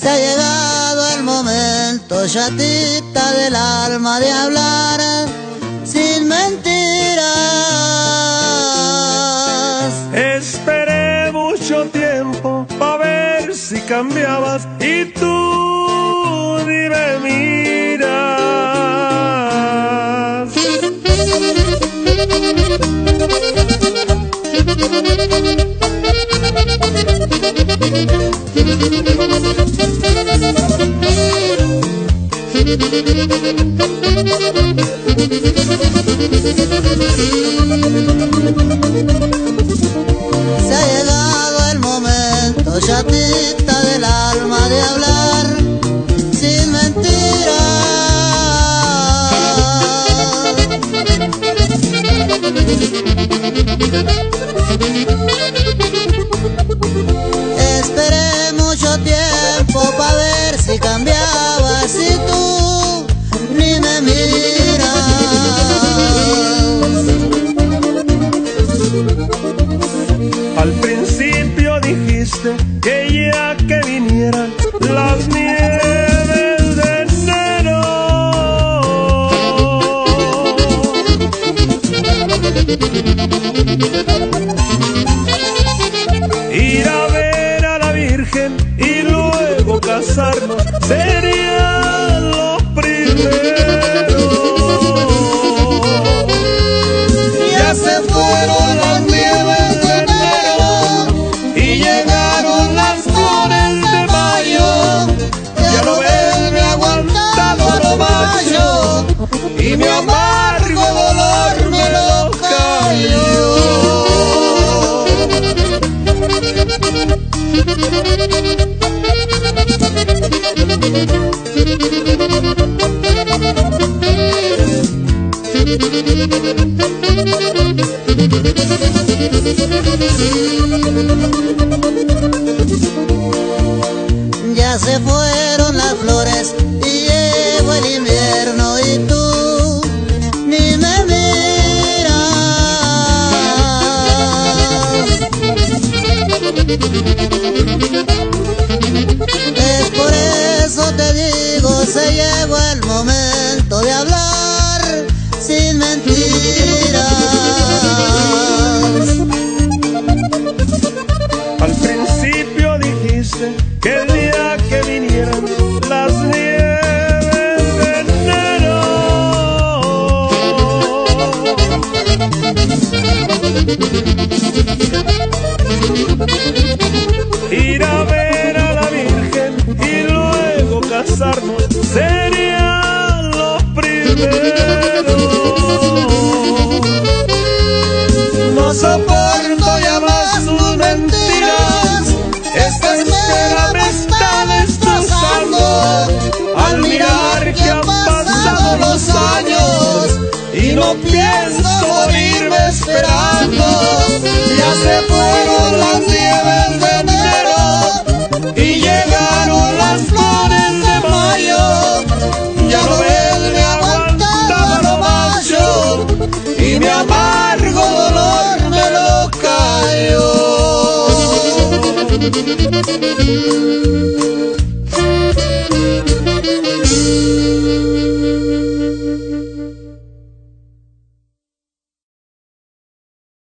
Se ha llegado el momento, chatita del alma, de hablar sin mentiras. Esperé mucho tiempo pa' ver si cambiabas y tú ni me miras. Se ha llegado el momento, chatita del alma, de hablar sin mentiras. Esperé mucho tiempo pa' ver si cambiabas y tú ni me miras. Al principio dijiste que ya que vinieran las nieves de enero, ir a ver a la Virgen y luego casarnos sería lo primero. Ya se fueron las nieves de enero y llegaron las flores de mayo. Ya no ves, me he aguantado lo mayo y mi amargo dolor me lo cayó. Ya se fueron las flores y llegó el invierno y tú ni me miras. Es por eso te digo, se llegó el momento de hablar sin mentiras. Al principio dijiste que el día que vinieran las nieves de enero, ir a ver a la Virgen y luego casarnos sería lo primero. No soporto ya más tus mentiras, esta espera me está destrozando al mirar que han pasado los años y no pienso morirme esperando.